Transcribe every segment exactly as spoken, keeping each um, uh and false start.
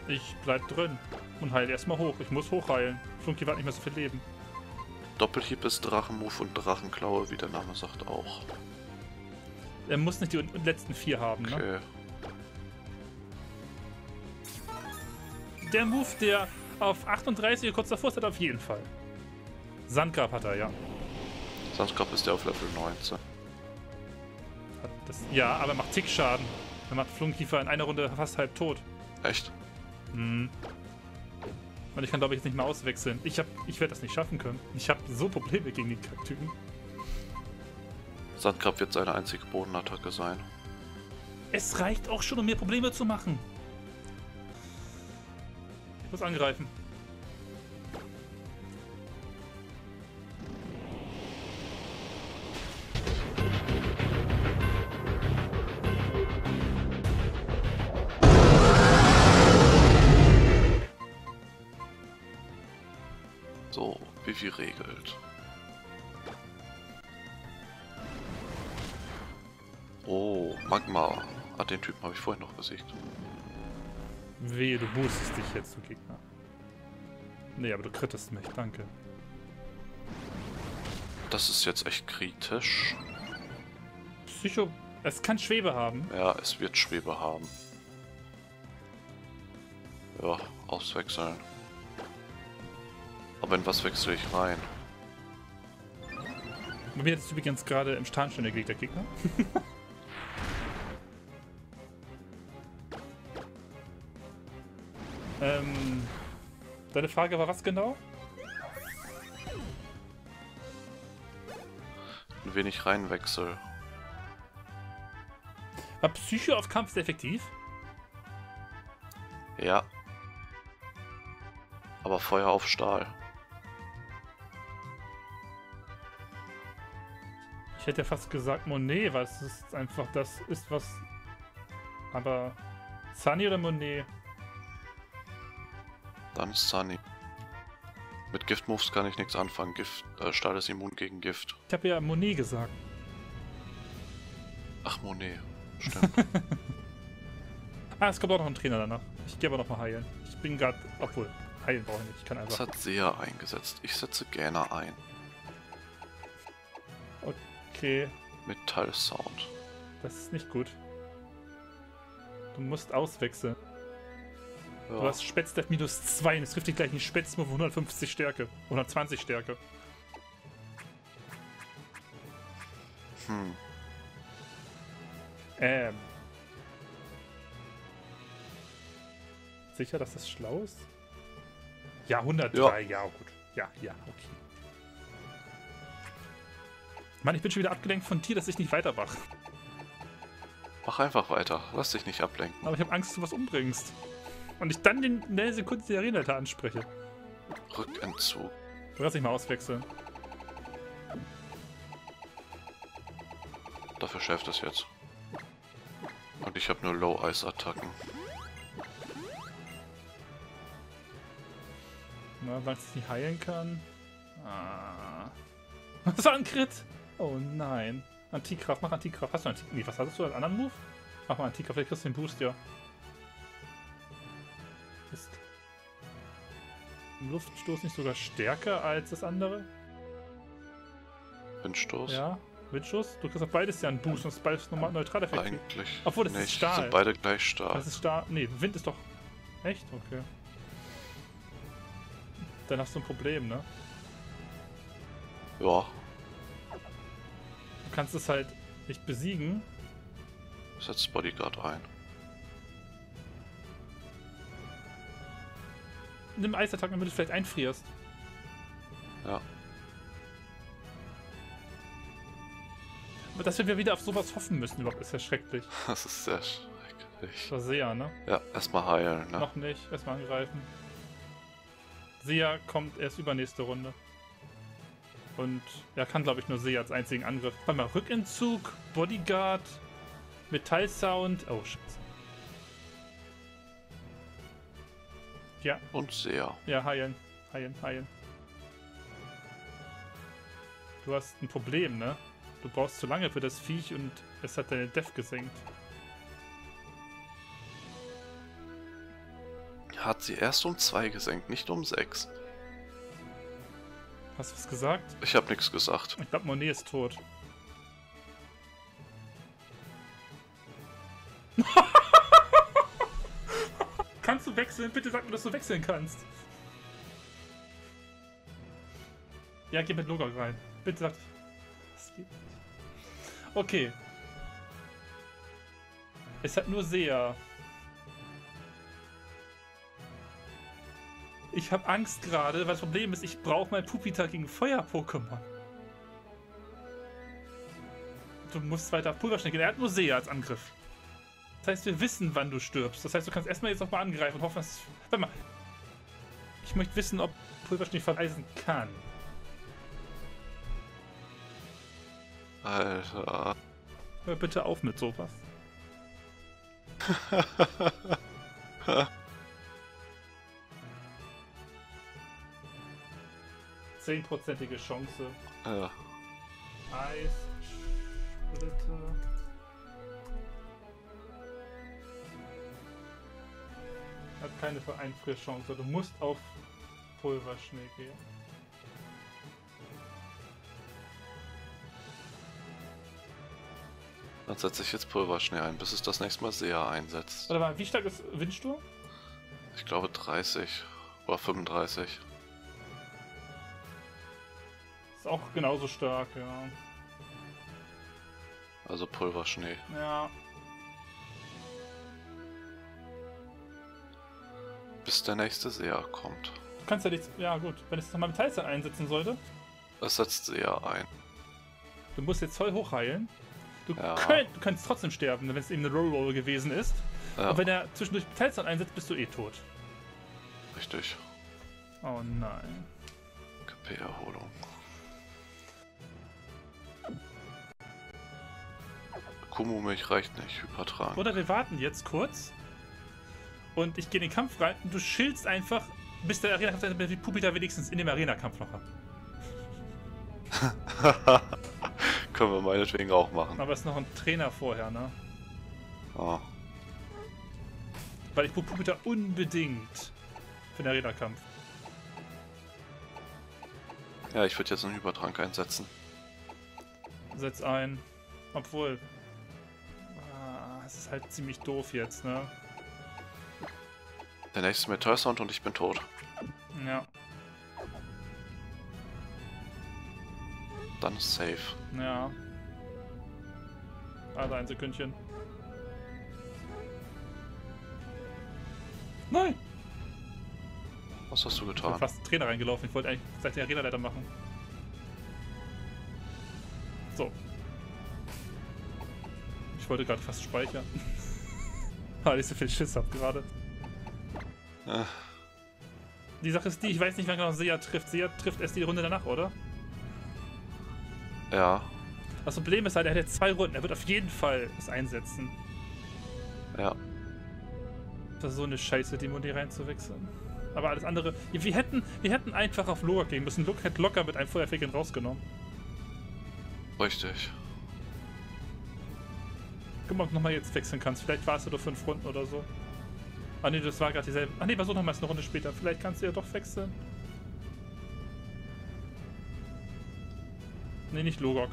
Ich bleib drin und heile erstmal hoch. Ich muss hochheilen. Flunkiefer hat nicht mehr so viel Leben. Doppelhieb ist Drachenmove und Drachenklaue, wie der Name sagt, auch. Er muss nicht die letzten vier haben, Okay. ne? Der Move, der auf achtunddreißig kurz davor ist, hat er auf jeden Fall. Sandgrab hat er, ja. Sandgrab ist der auf Level neunzehn. Hat das, ja, aber er macht Tickschaden. Er macht Flunkiefer in einer Runde fast halb tot. Echt? Hm. Und ich kann, glaube ich, jetzt nicht mehr auswechseln. Ich, hab, ich werde das nicht schaffen können. Ich habe so Probleme gegen den Typen. Sandgrab wird seine einzige Bodenattacke sein. Es reicht auch schon, um mir Probleme zu machen. Ich muss angreifen. So, wie viel regelt. Oh, Magma. Ah, den Typen habe ich vorhin noch besiegt. Wehe, du boostest dich jetzt, du Gegner. Nee, aber du krittest mich, danke. Das ist jetzt echt kritisch. Psycho... Es kann Schwebe haben. Ja, es wird Schwebe haben. Ja, auswechseln. Aber in was wechsle ich rein? Bei mir ist übrigens gerade im Standstände gelegt, der Gegner. ähm... Deine Frage war was genau? In wen ich reinwechsel. War Psycho auf Kampf sehr effektiv? Ja. Aber Feuer auf Stahl. Ich hätte ja fast gesagt Monet, weil es ist einfach das ist, was... Aber... Sunny oder Monet? Dann ist Sunny. Mit Gift-Moves kann ich nichts anfangen. Gift, äh, Stahl ist immun gegen Gift. Ich habe ja Monet gesagt. Ach, Monet. Stimmt. Ah, es kommt auch noch ein Trainer danach. Ich gehe aber noch mal heilen. Ich bin gerade... Obwohl, heilen brauche ich nicht. Ich kann Das einfach... hat Seher eingesetzt. Ich setze gerne ein. Okay, Metall-Sound. das ist nicht gut. Du musst auswechseln. Ja. Du hast Spätstep minus zwei und es trifft dich gleich einen Spätzmove hundertfünfzig Stärke. hundertzwanzig Stärke. Hm. Ähm. Sicher, dass das schlau ist? Ja, hundertdrei, ja, ja gut. Ja, ja, okay. Mann, ich bin schon wieder abgelenkt von dir, dass ich nicht weitermache. Mach einfach weiter. Lass dich nicht ablenken. Aber ich habe Angst, dass du was umbringst. Und ich dann den in der Sekunde die Arenaleiter anspreche. Rückentzug. Du kannst nicht mal auswechseln. Dafür schärft es jetzt. Und ich habe nur Low-Ice-Attacken. Na, weil ich nicht heilen kann. Ah. Das war ein Crit! Oh nein. Antikraft, mach Antikraft. Hast du Antikraft? Nee, was hattest du als anderen Move? Mach mal Antikraft, vielleicht kriegst du den Boost, ja. Ist Luftstoß nicht sogar stärker als das andere? Windstoß? Ja, Windstoß. Du kriegst auf beides ja einen Boost und das ist beides normal neutral effektiv. Eigentlich Obwohl, das ist nicht. Stahl. Sind beide gleich Stahl. Das ist Stahl. Nee, Wind ist doch... Echt? Okay. Dann hast du ein Problem, ne? Ja. Du kannst es halt nicht besiegen. Setzt Bodyguard ein. Nimm Eisattacken, damit du vielleicht einfrierst. Ja. Aber dass wir wieder auf sowas hoffen müssen, überhaupt, ist ja schrecklich. Das ist sehr schrecklich. Das war Sea, ne? Ja, erstmal heilen, ne? Noch nicht, erstmal angreifen. Sea kommt erst übernächste Runde. Und er kann, glaube ich, nur Sea als einzigen Angriff. Warte mal, Rückentzug, Bodyguard, Metallsound. Oh, Scheiße. Ja, Und sehr. ja, heilen, heilen, heilen. Du hast ein Problem, ne? Du brauchst zu lange für das Viech und es hat deine Def gesenkt. Hat sie erst um zwei gesenkt, nicht um sechs. Hast du was gesagt? Ich habe nichts gesagt. Ich glaube, Monet ist tot. Kannst du wechseln? Bitte sag mir, dass du wechseln kannst. Ja, geh mit Logok rein. Bitte sag. Das geht nicht. Okay. Es hat nur Seher. Ich habe Angst gerade, weil das Problem ist, ich brauche mein Pupita gegen Feuer-Pokémon. Du musst weiter auf Pulverschnee gehen. Er hat nur Seher als Angriff. Das heißt, wir wissen, wann du stirbst. Das heißt, du kannst erstmal jetzt noch mal angreifen und hoffen, dass... Warte mal. Ich möchte wissen, ob Pulverschnee vereisen kann. Alter. Hör bitte auf mit sowas. Zehnprozentige Chance. Ja. Eis, Splitter. Hat keine Vereinfrierchance. Du musst auf Pulverschnee gehen. Dann setze ich jetzt Pulverschnee ein, bis es das nächste Mal Seher einsetzt. Warte mal, wie stark ist Windsturm? Ich glaube dreißig oder fünfunddreißig. Ist auch genauso stark, ja. Also Pulverschnee. Ja. Bis der nächste Seher kommt. Du kannst ja nichts. Ja, gut. Wenn ich es nochmal mit Teilzeit einsetzen sollte. Es setzt Seher ein. Du musst jetzt voll hochheilen. Du, Ja. könnt, du kannst trotzdem sterben, wenn es eben eine Roll-Roll gewesen ist. Ja, Und wenn er zwischendurch Teilzeit einsetzt, bist du eh tot. richtig. Oh nein. K P-Erholung. Kumu-Milch reicht nicht, Hypertragen. Oder wir warten jetzt kurz. Und ich gehe in den Kampf rein und du schildst einfach, bis der Arena-Kampf, damit die Pupita wenigstens in dem Arena-Kampf noch hat. Können wir meinetwegen auch machen. Aber es ist noch ein Trainer vorher, ne? Oh. Weil ich brauche Pupita unbedingt für den Arena-Kampf. Ja, ich würde jetzt einen Hypertrank einsetzen. Setz ein. Obwohl. Ah, es ist halt ziemlich doof jetzt, ne? Der nächste Metallsound und ich bin tot. Ja. Dann ist safe. Ja. Also ein Sekündchen. Nein! Was hast du Ich bin getan? fast einen Trainer reingelaufen. Ich wollte eigentlich gleich den Arena-Leiter machen. So. Ich wollte gerade fast speichern. Weil ich so viel Schiss habe gerade. Äh, Die Sache ist die, ich weiß nicht, wann genau Seher trifft. Seher trifft erst die Runde danach, oder? ja, Das Problem ist halt, er hat jetzt zwei Runden. Er wird auf jeden Fall es einsetzen. ja. Das ist so eine Scheiße, die Monet reinzuwechseln. Aber alles andere... Wir hätten, wir hätten einfach auf Logok gehen müssen. Logok hätte locker mit einem Feuerfähigen rausgenommen. Richtig. Guck mal, ob du nochmal jetzt wechseln kannst. Vielleicht warst du doch fünf Runden oder so. Ah ne, das war gerade dieselbe. Ah ne, versuch nochmal eine Runde später. Vielleicht kannst du ja doch wechseln. Ne, nicht Logok.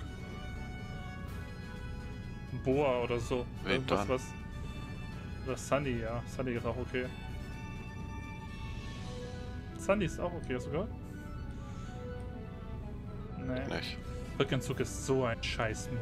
Boa oder so. Wen Irgendwas, dann? was. Oder Sunny, ja. Sunny ist auch okay. Sunny ist auch okay, hast du gehört? Nee. Nicht. Rückenzug ist so ein Scheiß-Move.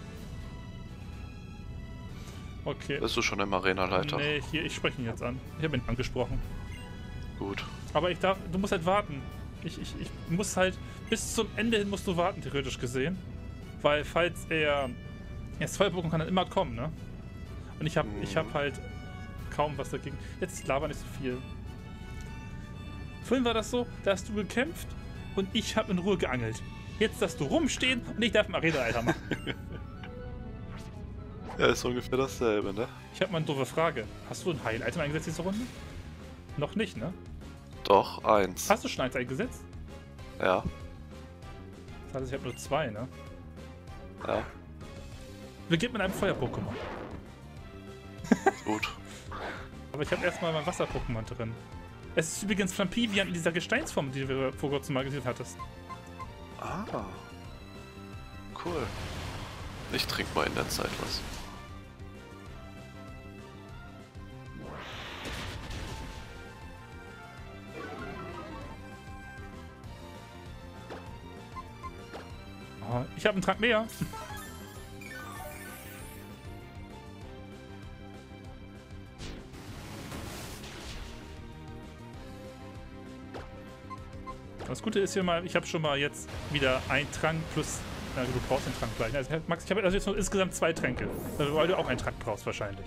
Okay. Bist du schon im Arena-Leiter? Nee, hier, ich spreche ihn jetzt an. Ich habe ihn angesprochen. Gut. Aber ich darf, du musst halt warten. Ich, ich, ich muss halt, bis zum Ende hin musst du warten, theoretisch gesehen. Weil falls er, jetzt Feuerpokémon kann dann immer kommen, ne? Und ich habe, Mhm. ich habe halt kaum was dagegen. Jetzt laber nicht so viel. Vorhin war das so, da hast du gekämpft und ich habe in Ruhe geangelt. Jetzt darfst du rumstehen und ich darf im Arena-Leiter machen. Ja, ist ungefähr dasselbe, ne? Ich habe mal eine doofe Frage. Hast du ein Heil-Item eingesetzt diese Runde? Noch nicht, ne? Doch, eins. Hast du schon eins eingesetzt? Ja, Das heißt, ich habe nur zwei, ne? ja, Wir geben mit einem Feuer-Pokémon. gut. Aber ich habe erstmal mein Wasser-Pokémon drin. Es ist übrigens Flampivian in dieser Gesteinsform, die du vor kurzem mal gesehen hattest. Ah. Cool. Ich trinke mal in der Zeit was. Oh, ich habe einen Trank mehr. Das Gute ist hier mal, ich habe schon mal jetzt wieder einen Trank plus. Na, du brauchst den Trank gleich. Also, Max, ich habe also jetzt noch insgesamt zwei Tränke. Also, weil du auch einen Trank brauchst wahrscheinlich.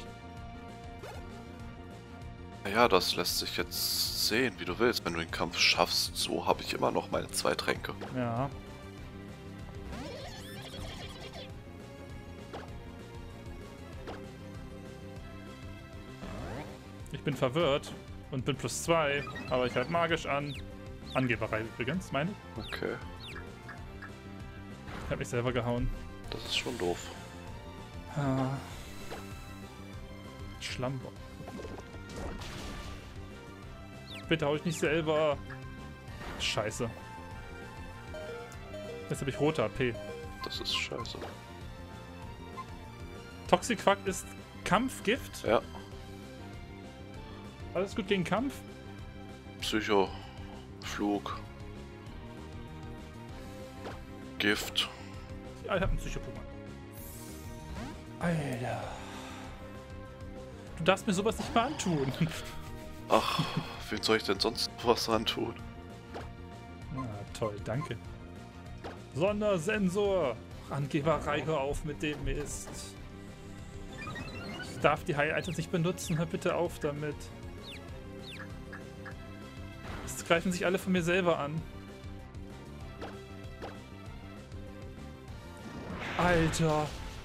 Naja, das lässt sich jetzt sehen, wie du willst. Wenn du den Kampf schaffst, so habe ich immer noch meine zwei Tränke. Ja. Ich bin verwirrt und bin plus zwei, aber ich halte magisch an. Angeberei übrigens, meine ich. Okay. Ich habe mich selber gehauen. Das ist schon doof. Ah. Schlammbock. Bitte hau ich nicht selber. Scheiße. Jetzt habe ich rote A P. Das ist scheiße. Toxiquack ist Kampfgift. Ja. Alles gut gegen Kampf? Psycho. Flug. Gift. Ja, ich hab einen Psycho-Pokémon. Alter. Du darfst mir sowas nicht mehr antun. Ach, wen soll ich denn sonst was antun? Ah, toll, danke. Sondersensor. Angeberei, hör auf mit dem Mist. Ich darf die High-Items nicht benutzen, hör bitte auf damit. Jetzt greifen sich alle von mir selber an. Alter.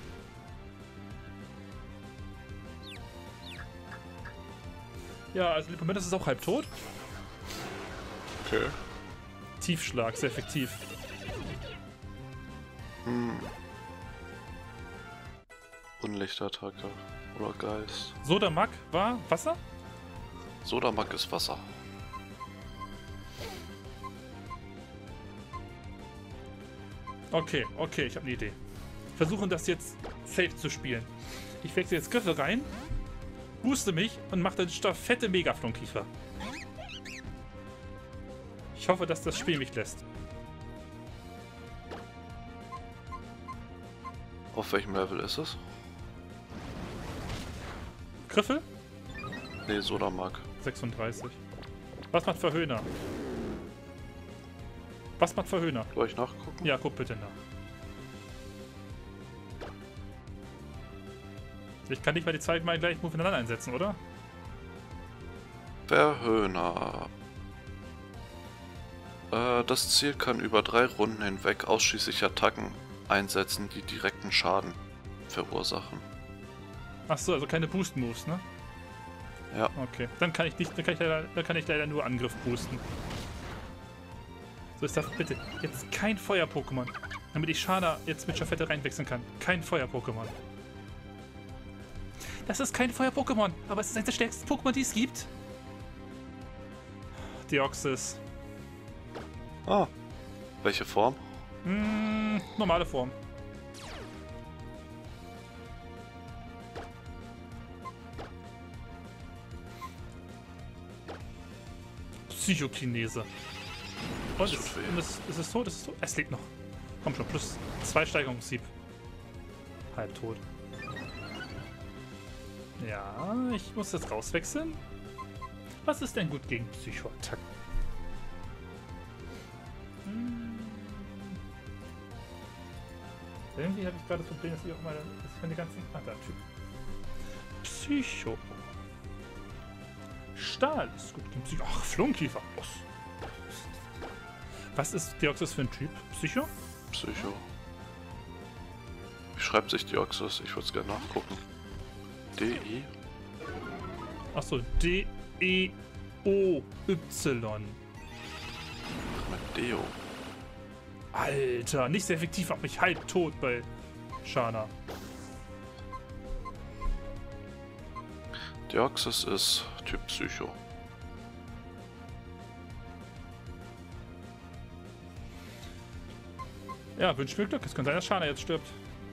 Ja, also Lipomentos ist auch halb tot. Okay. Tiefschlag, sehr effektiv. Hm. Unlichtattacke oder Geist. Sodamak war Wasser? Sodamak ist Wasser. Okay, okay, ich habe eine Idee. Versuchen das jetzt safe zu spielen. Ich wechsle jetzt Griffe rein, booste mich und mache dann Staffette Megaflonkiefer. Ich hoffe, dass das Spiel mich lässt. Auf welchem Level ist es? Griffel? Nee, Sodamak. sechsunddreißig. Was macht Verhöhner? Was macht Verhöhner? Soll ich nachgucken? Ja, guck bitte nach. Ich kann nicht mal die zwei mal gleich Move ineinander einsetzen, oder? Verhöhner. Äh, das Ziel kann über drei Runden hinweg ausschließlich Attacken einsetzen, die direkten Schaden verursachen. Achso, also keine Boost-Moves, ne? Ja. Okay, dann kann ich nicht, dann kann ich leider, dann kann ich leider nur Angriff boosten. So, ist das bitte jetzt kein Feuer-Pokémon, damit ich Shana jetzt mit Staffette reinwechseln kann. Kein Feuer-Pokémon. Das ist kein Feuer-Pokémon, aber es ist eines der stärksten Pokémon, die es gibt. Deoxys. Ah. Welche Form? Hm, normale Form. Psychokinese. Und es, und es, es ist tot, es ist tot. Es lebt noch. Komm schon, plus zwei Steigerungssieb. Halb tot. Ja, ich muss jetzt rauswechseln. Was ist denn gut gegen Psychoattacken? Hm. Irgendwie habe ich gerade das Problem, dass ich auch mal dass ich meine ganzen Typ. Psycho. Stahl ist gut gegen Psycho. Ach, Flunkiefer. Los. Was ist Deoxys für ein Typ? Psycho? Psycho. Wie schreibt sich Deoxys? Ich würde es gerne nachgucken. D I? Achso, D E O Y. Mit Deo. Alter, nicht sehr effektiv, aber ich halb tot bei Shana. Deoxys ist Typ Psycho. Ja, wünsch mir Glück. Es könnte sein, dass Shana jetzt stirbt.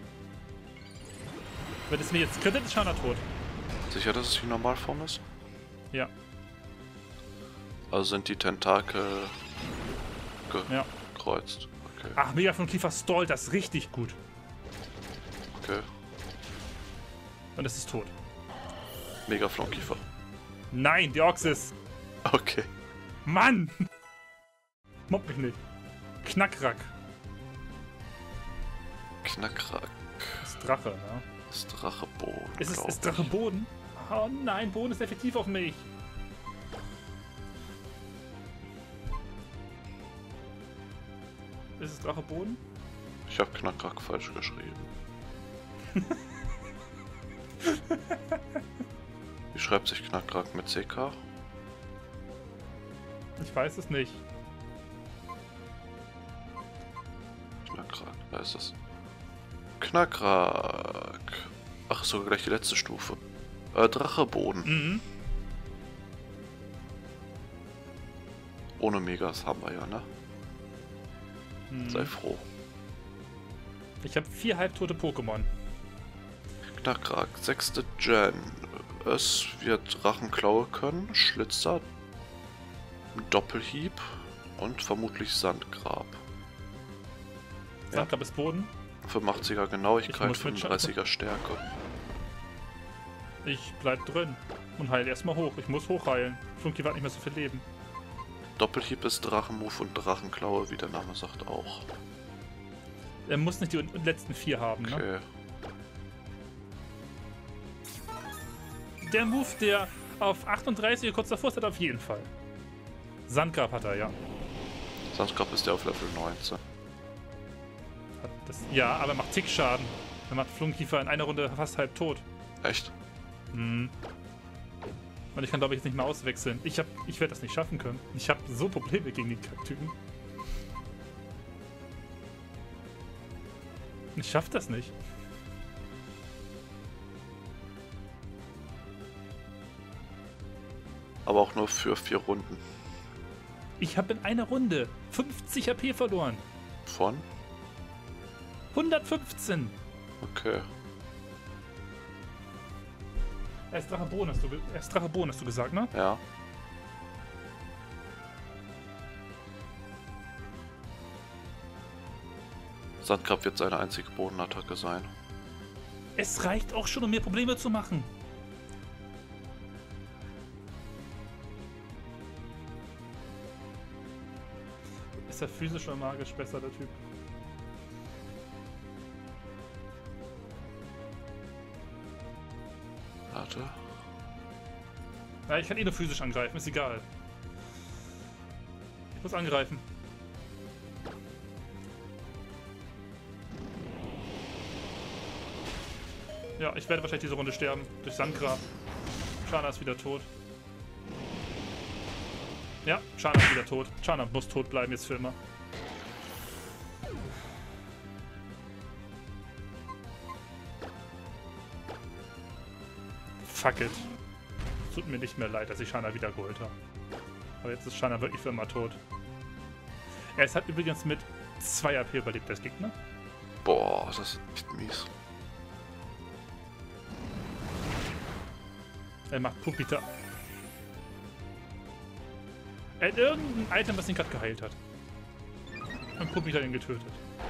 Wenn es mir jetzt könnte, ist Shana tot. Sicher, dass es die Normalform ist? Ja. Also sind die Tentakel Ja. gekreuzt. Okay. Ach, Megaflon Kiefer stallt das richtig gut. Okay. Und es ist tot. Megaflonkiefer. Nein, Deoxys. Okay. Mann! Mobb mich nicht. Knackrack. Knackrack. Das ist Drache, ne? Das ist Dracheboden. Ist es glaub ist Drache ich. Boden? Oh nein, Boden ist effektiv auf mich. Ist es Drache Boden? Ich habe Knackrack falsch geschrieben. Wie schreibt sich Knackrack mit C K? Ich weiß es nicht. Knackrack, da ist es. Knackrack. Ach, sogar gleich die letzte Stufe. Äh, Dracheboden. Mhm. Ohne Megas haben wir ja, ne? Mhm. Sei froh. Ich habe vier halbtote Pokémon. Knackrack, sechste Gen. Es wird Drachenklaue können, Schlitzer, Doppelhieb und vermutlich Sandgrab. Ja. Sandgrab ist Boden. fünfundachtziger Ich Genauigkeit, muss mit fünfunddreißiger Stärke. Ich bleib drin und heil erstmal hoch. Ich muss hochheilen. Flunky hat nicht mehr so viel Leben. Doppelhieb ist Drachenmove und Drachenklaue, wie der Name sagt, auch. Er muss nicht die letzten vier haben, ne? Okay. Der Move, der auf achtunddreißig kurz davor ist, hat er auf jeden Fall. Sandgrab hat er, ja. Sandgrab ist der auf Level neunzehn. Hat das, ja, aber er macht Tickschaden. Er macht Flunkiefer in einer Runde fast halb tot. Echt? Hm. Und ich kann, glaube ich, jetzt nicht mehr auswechseln. Ich, hab, ich werde das nicht schaffen können. Ich habe so Probleme gegen die Kacktypen. Ich schaff das nicht. Aber auch nur für vier Runden. Ich habe in einer Runde fünfzig H P verloren. Von? hundertfünfzehn. Okay. Er ist Dracheboden, hast du, ge- er ist Dracheboden, hast du gesagt, ne? Ja. Sandgrab wird seine einzige Bodenattacke sein. Es reicht auch schon, um mir Probleme zu machen. Ist er physisch oder magisch besser, der Typ? Warte. Ja, ich kann eh nur physisch angreifen, ist egal. Ich muss angreifen. Ja, ich werde wahrscheinlich diese Runde sterben. Durch Sandgrab. Shana ist wieder tot. Ja, Shana ist wieder tot. Shana muss tot bleiben jetzt für immer. Fuck it. Es tut mir nicht mehr leid, dass ich Shana wiedergeholt habe. Aber jetzt ist Shana wirklich für immer tot. Er ist halt übrigens mit zwei H P überlebt, das Gegner. Boah, das ist echt mies. Er macht Pupita. Er hat irgendein Item, was ihn gerade geheilt hat. Und Pupita ihn getötet.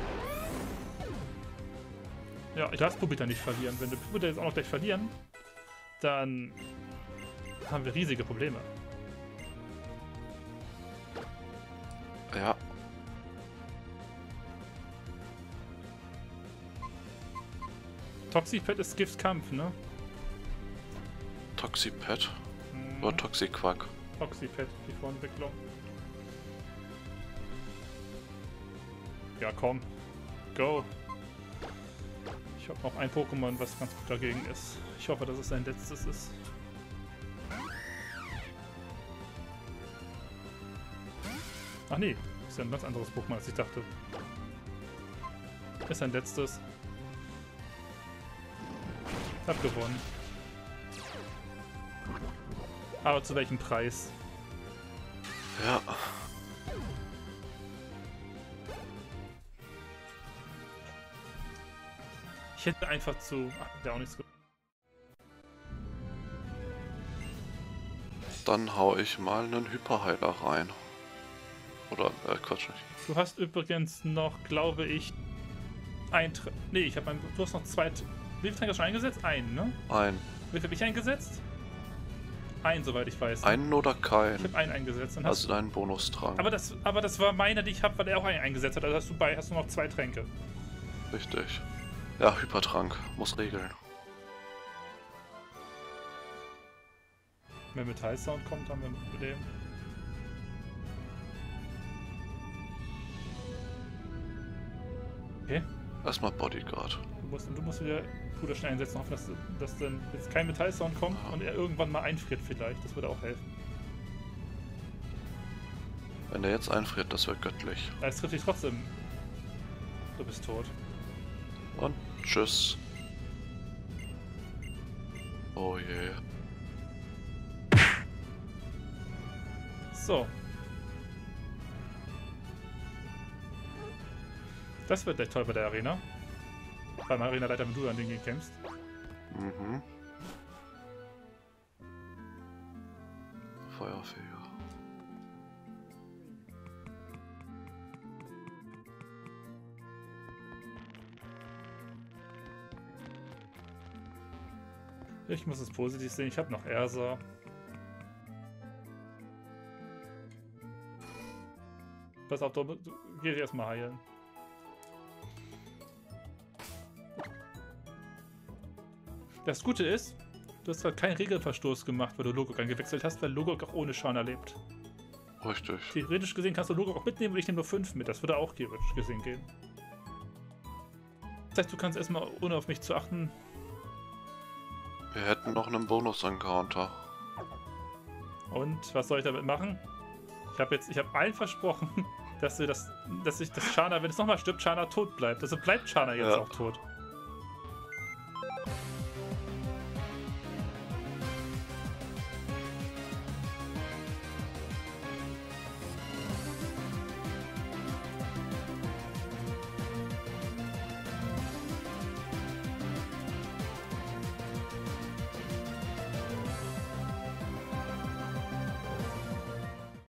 Ja, ich lasse Pupita nicht verlieren. Wenn wir Pupita jetzt auch noch gleich verlieren, dann haben wir riesige Probleme. Ja. Toxipet ist Gifts Kampf, ne? Toxipet Hm, oder Toxiquack. Toxipet, die Vorentwicklung. Ja, komm. Go. Ich habe noch ein Pokémon, was ganz gut dagegen ist. Ich hoffe, dass es sein letztes ist. Ach nee, ist ja ein ganz anderes Pokémon, als ich dachte. Ist sein letztes. Ich hab gewonnen. Aber zu welchem Preis? Ja. Ich hätte einfach zu... Ach, wäre auch nichts gut. Dann hau ich mal einen Hyperheiler rein. Oder, äh, Quatsch nicht. Du hast übrigens noch, glaube ich, ein... Tr nee, ich habe ein... Du hast noch zwei... Wie viele Tränke hast du schon eingesetzt? Einen, ne? Ein. Wie viel habe ich eingesetzt? Einen, soweit ich weiß. Einen oder Ich keinen? habe einen eingesetzt. Dann hast Also deinen Bonustrank. aber, das, aber das war meiner, die ich habe, weil er auch einen eingesetzt hat. Also hast du bei hast du noch zwei Tränke. Richtig. Ja, Hypertrank. Muss regeln. Wenn Metallsound kommt, haben wir ein Problem. Okay. Erstmal Bodyguard. Du musst, du musst wieder Puderstein einsetzen, hoffen, dass, dass dann jetzt kein Metallsound kommt Ja. und er irgendwann mal einfriert vielleicht. Das würde auch helfen. Wenn er jetzt einfriert, das wäre göttlich. Aber es trifft dich trotzdem. Du bist tot. Und tschüss. Oh je. So. Das wird gleich toll bei der Arena. Beim Arena-Leiter, wenn du an den gegen kämpfst. Mhm. Feuerfeger. Ich muss es positiv sehen. Ich habe noch Ersa. Pass auf, du, du geh dich erstmal heilen. Das Gute ist, du hast gerade keinen Regelverstoß gemacht, weil du Logok angewechselt hast, weil Logok auch ohne Schaden erlebt. Richtig. Theoretisch gesehen kannst du Logok auch mitnehmen und ich nehme nur fünf mit. Das würde auch theoretisch gesehen gehen. Das heißt, du kannst erstmal, ohne auf mich zu achten... Wir hätten noch einen Bonus-Encounter. Und was soll ich damit machen? Ich habe jetzt, ich habe allen versprochen, dass wir das, dass ich das Shana, wenn es nochmal stirbt, Shana tot bleibt. Also bleibt Shana jetzt Ja. auch tot.